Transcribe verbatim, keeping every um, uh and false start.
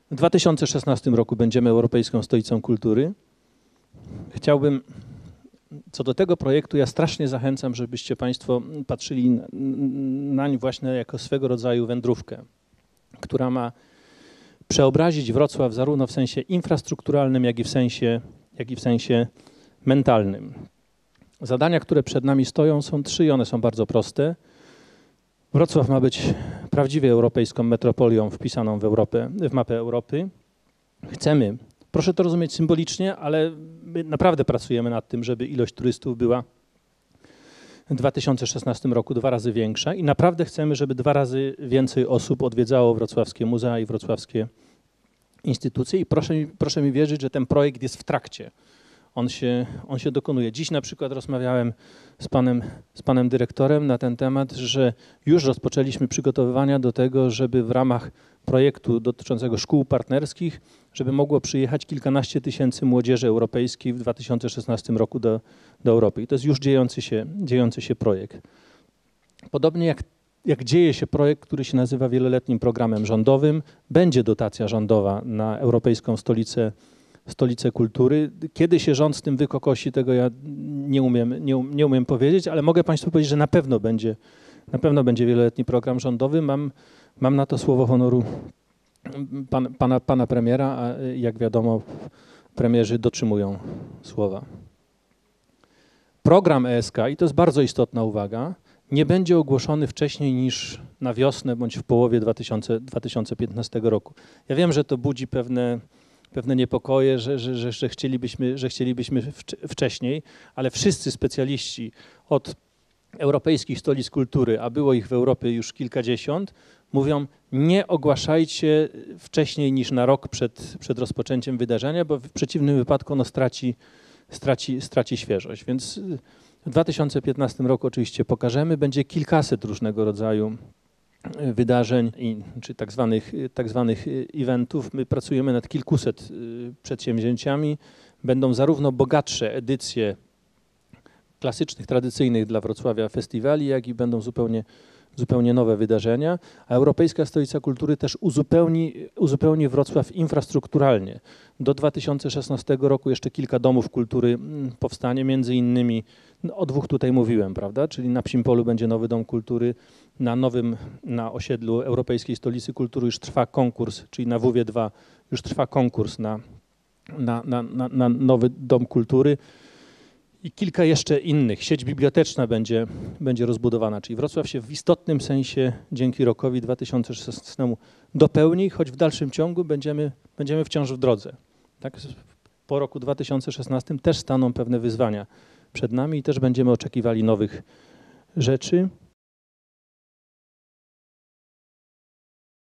W dwa tysiące szesnastym roku będziemy Europejską Stolicą Kultury. Chciałbym, co do tego projektu, ja strasznie zachęcam, żebyście Państwo patrzyli nań właśnie jako swego rodzaju wędrówkę, która ma przeobrazić Wrocław zarówno w sensie infrastrukturalnym, jak i w sensie, jak i w sensie mentalnym. Zadania, które przed nami stoją, są trzy i one są bardzo proste. Wrocław ma być prawdziwie europejską metropolią wpisaną w Europę, w mapę Europy. Chcemy, proszę to rozumieć symbolicznie, ale my naprawdę pracujemy nad tym, żeby ilość turystów była w dwa tysiące szesnastym roku dwa razy większa i naprawdę chcemy, żeby dwa razy więcej osób odwiedzało wrocławskie muzea i wrocławskie instytucje. I proszę, proszę mi wierzyć, że ten projekt jest w trakcie. On się, on się dokonuje. Dziś na przykład rozmawiałem z panem, z panem dyrektorem na ten temat, że już rozpoczęliśmy przygotowywania do tego, żeby w ramach projektu dotyczącego szkół partnerskich, żeby mogło przyjechać kilkanaście tysięcy młodzieży europejskiej w dwa tysiące szesnastym roku do, do Europy. I to jest już dziejący się, dziejący się projekt. Podobnie jak, jak dzieje się projekt, który się nazywa wieloletnim programem rządowym, będzie dotacja rządowa na Europejską Stolicę Stolicę Kultury. Kiedy się rząd z tym wykokosi, tego ja nie umiem, nie, nie umiem powiedzieć, ale mogę Państwu powiedzieć, że na pewno będzie, na pewno będzie wieloletni program rządowy. Mam, mam na to słowo honoru pan, pana, pana premiera, a jak wiadomo, premierzy dotrzymują słowa. Program E S K, i to jest bardzo istotna uwaga, nie będzie ogłoszony wcześniej niż na wiosnę bądź w połowie dwa tysiące piętnastego roku. Ja wiem, że to budzi pewne pewne niepokoje, że, że, że, że, chcielibyśmy, że chcielibyśmy wcześniej, ale wszyscy specjaliści od europejskich stolic kultury, a było ich w Europie już kilkadziesiąt, mówią, nie ogłaszajcie wcześniej niż na rok przed, przed rozpoczęciem wydarzenia, bo w przeciwnym wypadku ono straci, straci, straci świeżość. Więc w dwa tysiące piętnastym roku oczywiście pokażemy, będzie kilkaset różnego rodzaju wydarzeń, czy tak zwanych, tak zwanych eventów. My pracujemy nad kilkuset przedsięwzięciami. Będą zarówno bogatsze edycje klasycznych, tradycyjnych dla Wrocławia festiwali, jak i będą zupełnie, zupełnie nowe wydarzenia. A Europejska Stolica Kultury też uzupełni, uzupełni Wrocław infrastrukturalnie. Do dwa tysiące szesnastego roku jeszcze kilka domów kultury powstanie, między innymi, no, o dwóch tutaj mówiłem, prawda, czyli na Psim Polu będzie nowy dom kultury, na nowym, na osiedlu Europejskiej Stolicy Kultury już trwa konkurs, czyli na W W dwa już trwa konkurs na, na, na, na, na nowy dom kultury i kilka jeszcze innych. Sieć biblioteczna będzie, będzie rozbudowana, czyli Wrocław się w istotnym sensie dzięki rokowi dwa tysiące szesnastemu dopełni, choć w dalszym ciągu będziemy, będziemy wciąż w drodze. Tak? Po roku dwa tysiące szesnastym też staną pewne wyzwania przed nami i też będziemy oczekiwali nowych rzeczy.